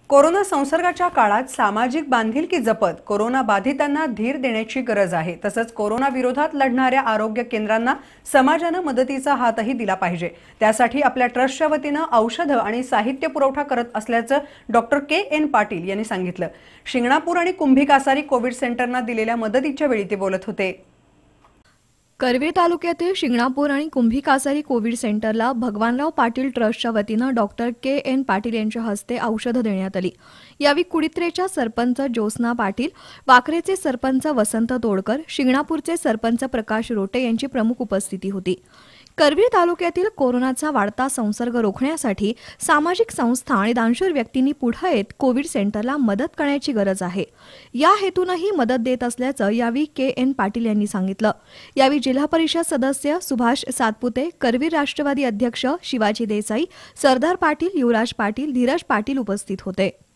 Corona संसर्गाच्या काळात सामाजिक बांधिलकी जपत कोरोना बाधितांना धीर देण्याची गरज आहे। तसंच कोरोना विरोधात लढणाऱ्या आरोग्य केंद्रांना समाजाने मदतीचा हातही दिला पाहिजे। त्यासाठी आपल्या ट्रस्टच्या वतीने औषधं आणि साहित्य पुरवठा करत असल्याचं डॉक्टर के.एन. पाटील यांनी सांगितलं। शिंगणापूर आणि कुंभी कासारी कोविड सेंटरना दिलेल्या मदतीच्या वेळी ते बोलत होते। करवीर तालुक्यातील शिंगणापूर आणि कुंभी कासारी कोविड सेंटरला भगवानराव पाटील ट्रस्टच्या वतीने डॉक्टर के.एन. पाटील यांच्या हस्ते औषधं देण्यात आली। यावेळी कुडित्रेच्या सरपंच ज्योत्स्ना पाटील, वाकरेचे सरपंच वसंत तोडकर, शिंगणापूरचे सरपंच प्रकाश रोटे यांची प्रमुख उपस्थिती होती। करवीर तालुक्यातील कोरोनाचा वाढता संसर्ग रोखण्यासाठी सामाजिक संस्था आणि दानशूर व्यक्तींनी पुढे येत कोविड सेंटरला मदत करण्याची गरज आहे। या हेतूनही मदत देत असल्याचं यावेळी के.एन. पाटील यांनी सांगितलं। यावेळी जिल्हा परिषद सदस्य सुभाष सातपुते, करवीर राष्ट्रवादी अध्यक्ष शिवाजी देसाई, सरदार पाटील, युवराज पाटील, धीरज पाटील उपस्थित होते।